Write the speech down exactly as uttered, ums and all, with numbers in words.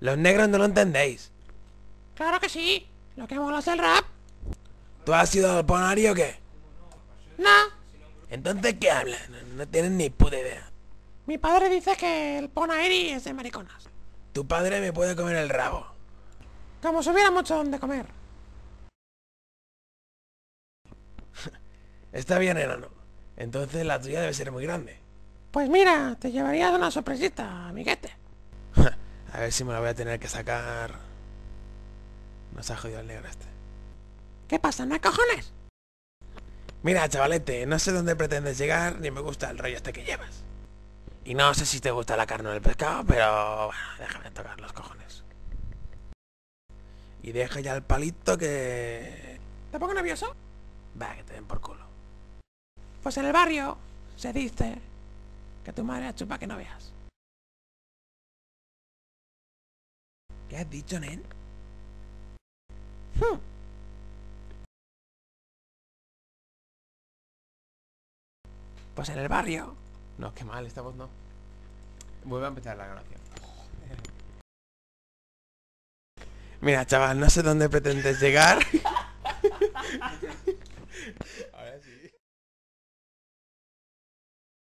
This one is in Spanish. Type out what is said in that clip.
Los negros no lo entendéis. Claro que sí. Lo que mola es el rap. ¿Tú has sido al Ponari o qué? No. Entonces, ¿qué hablas? No, no tienes ni puta idea. Mi padre dice que el Ponaeri es de mariconas. Tu padre me puede comer el rabo. Como si hubiera mucho donde comer. Está bien, enano. Entonces la tuya debe ser muy grande. Pues mira, te llevarías una sorpresita, amiguete. A ver si me la voy a tener que sacar. Nos ha jodido el negro este. ¿Qué pasa? ¿No hay cojones? Mira, chavalete, no sé dónde pretendes llegar ni me gusta el rollo este que llevas. Y no sé si te gusta la carne o el pescado, pero bueno, déjame tocar los cojones. Y deja ya el palito que... ¿Te pongo nervioso? Va, que te den por culo. Pues en el barrio se dice que tu madre chupa que no veas. ¿Qué has dicho, nen? Hmm. Pues en el barrio. No, qué mal, esta voz no. Vuelve a empezar la grabación. Mira, chaval, no sé dónde pretendes llegar.